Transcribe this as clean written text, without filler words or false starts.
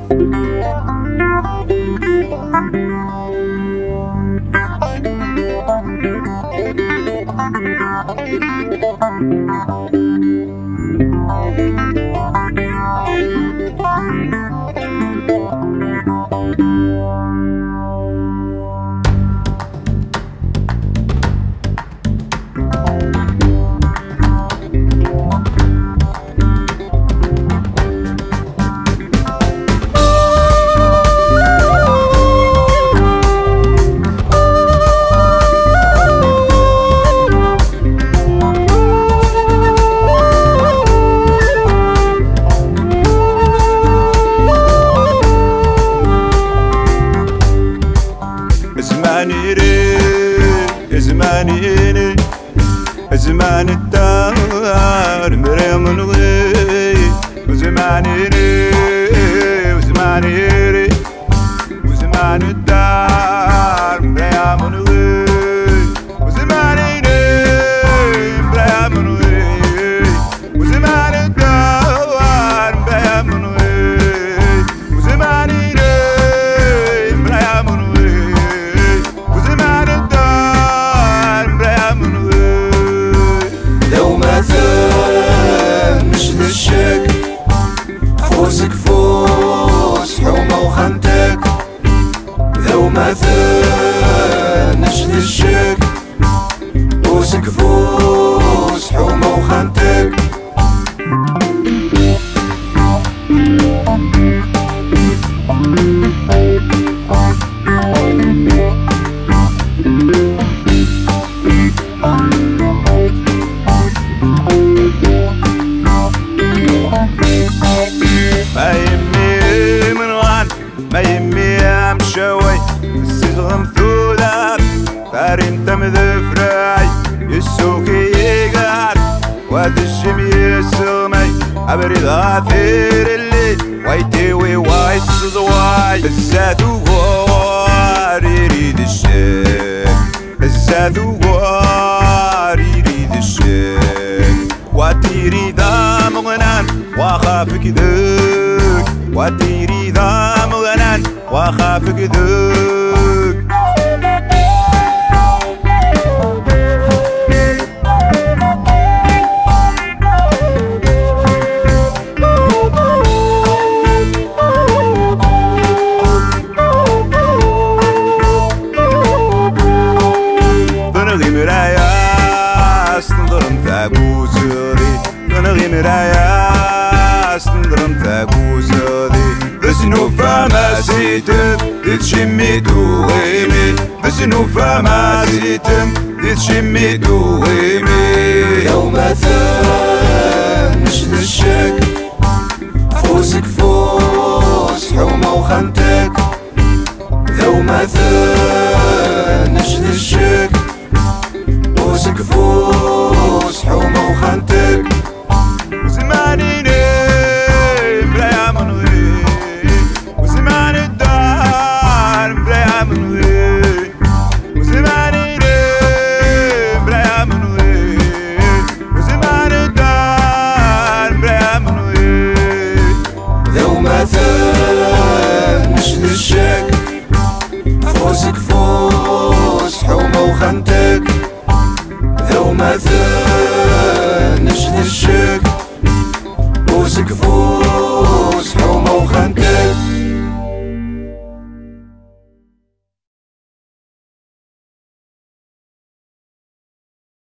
زمان الدار مريم نغي وزماني وزماني وزمان الدار مريم نغي وزماني مريم نغي وزمان الدار مريم نغي وزماني مريم نغي وزمان الدار مريم نغي لو ما ثمش للشك فوسك فوس حومة وخنتك لو ما ثمش للشك فوسك فوس حومة وخنتك ما يمي منوان ما يمي امشوي السيزغ مثولات فارين تمذفراي يسوكي يقار واد الجمي يسمي ابريد غاثير الليل ويتيوي وايس زواي الزاد وغار يريد الشيك الزاد وغار يريد الشيك واتيري ذا مغنان واخافك ذوك واتيري ذا مغنان واخافك ذوك بنغي مرايا استنظرم ثاقوزري بنغي مرايا استنظرم ثاقوزري بسنو فما سيتم تتشمي دوغيمي بسنو فما سيتم تتشمي دوغيمي لو ما ثمش للشك فوسك فوس حومة وخنتك لو ما ثمش للشك فوسك فوس حومة وخنتك وزماني بلا منغي وزمان الدار بلا منغي وزماني بلا منغي وزمان الدار بلا منغي لو ما ثمش للشك فوسك فوس حومة وخنتك لو ما ثمش للشك